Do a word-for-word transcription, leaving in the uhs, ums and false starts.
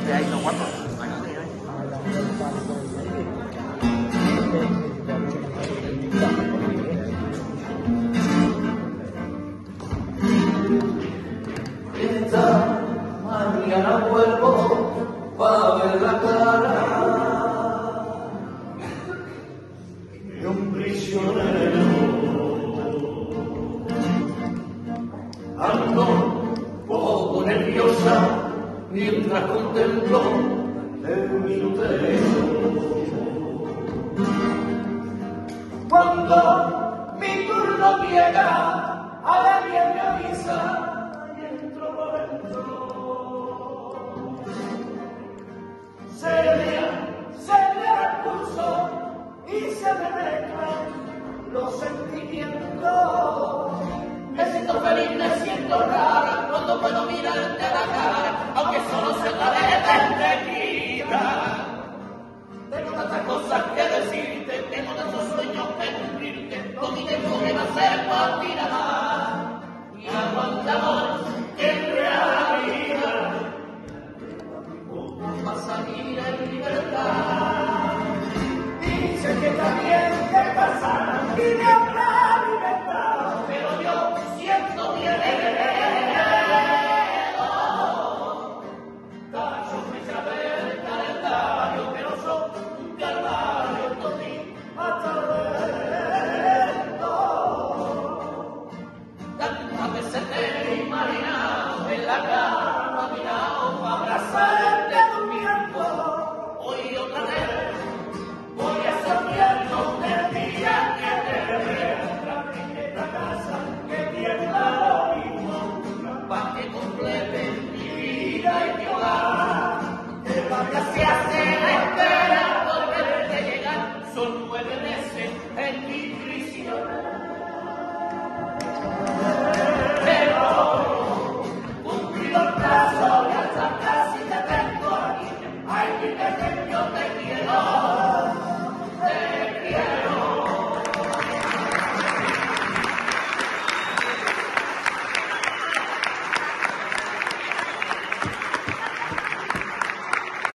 De ahí los guapos. Bueno, sí, ¿eh? Esta mañana vuelvo pa' ver la cara de un prisionero. Ando poco nerviosa mientras contemplo el minutero. Cuando mi turno llega, a nadie me avisa y entro por dentro. Se me, se me da el pulso y se me mezclan los sentimientos. Me siento feliz, me siento rara cuando puedo mirarte a la cara, aunque solo se la de tequila. Tengo tantas cosas que decirte, tengo tantos sueños que cumplirte, con mi tiempo que va a ser por ti nada más. Y aguantamos en realidad va a salir en libertad. Dice que también te pasa y me habrá libertad, pero yo siento miedo. Cacho me sabe el calendario, pero son un calvario por ti hasta lento. Tantas veces te he imaginado en la cama, mirado para abrazarte durmiendo. Hoy otra vez voy a soñarnos del día que te vea en esta casa que tiembla lo mismo, para que complete mi vida y mi hogar. Que vaya